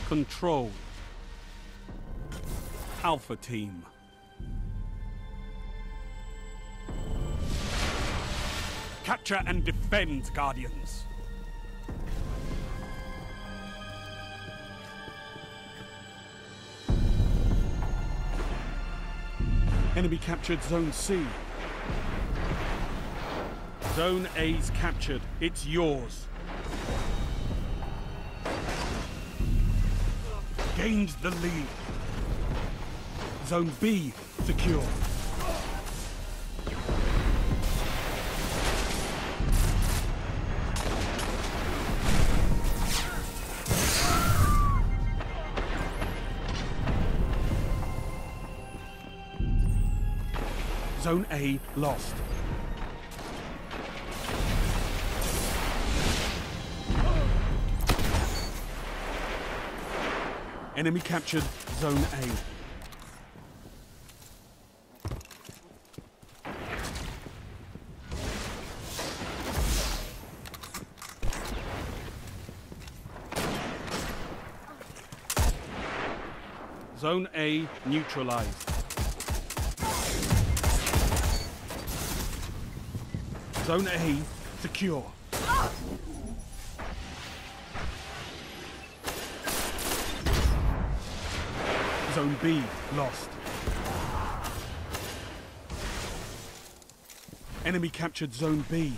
Control. Alpha Team. Capture and defend, Guardians. Enemy captured Zone C. Zone A's captured. It's yours. Gained the lead. Zone B secure. Zone A lost. Enemy captured Zone A. Zone A neutralized. Zone A secure. Zone B lost. Enemy captured Zone B.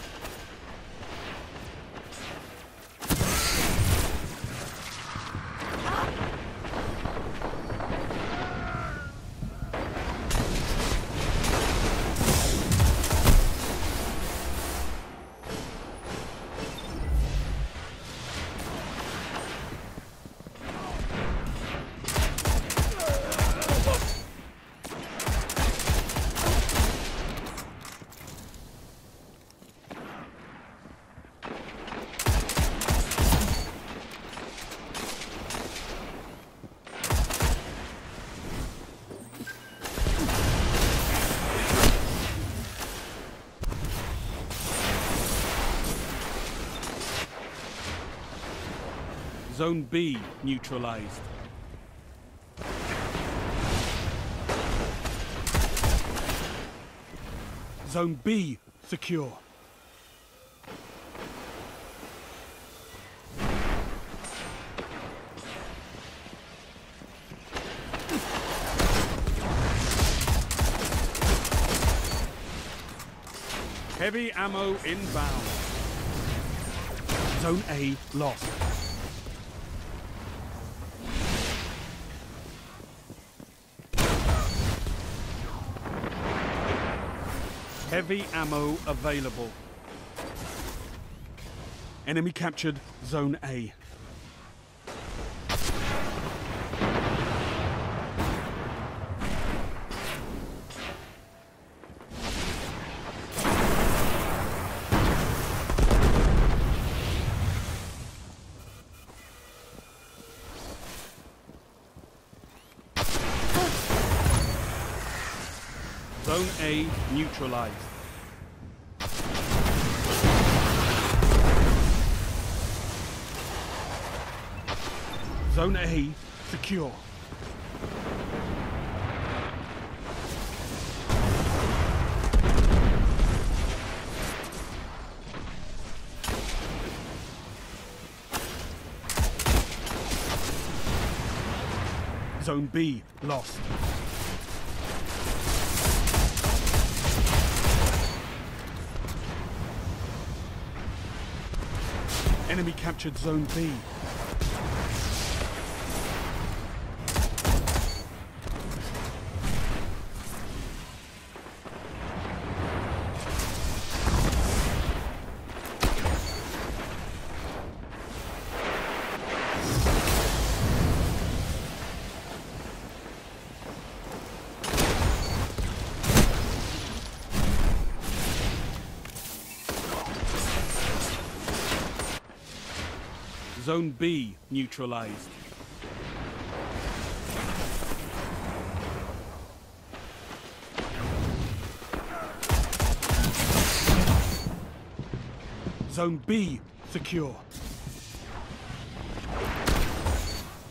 Zone B neutralized. Zone B secure. Heavy ammo inbound. Zone A lost. Heavy ammo available. Enemy captured Zone A. Zone A neutralized. Zone A secure. Zone B lost. Enemy captured Zone B. Zone B neutralized. Zone B secure.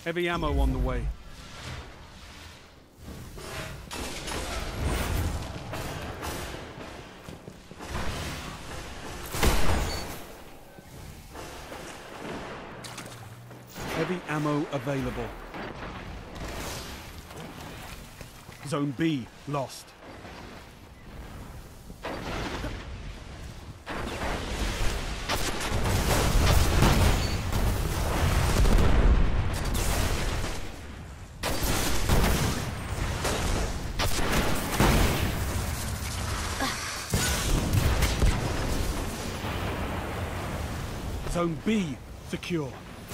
Heavy ammo on the way. Heavy ammo available. Zone B lost. Zone B secure.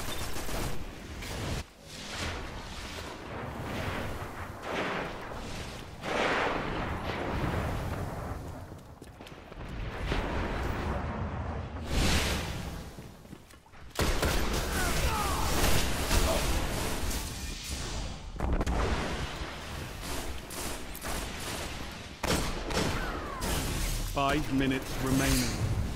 Five minutes remaining.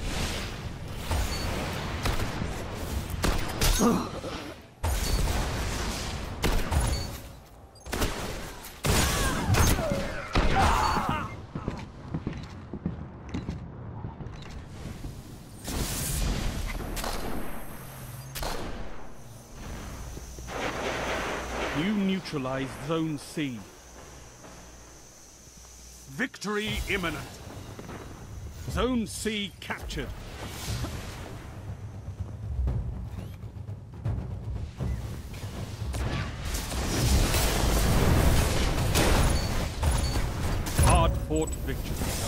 You neutralize Zone C. Victory imminent. Zone C captured. Hard-fought victory.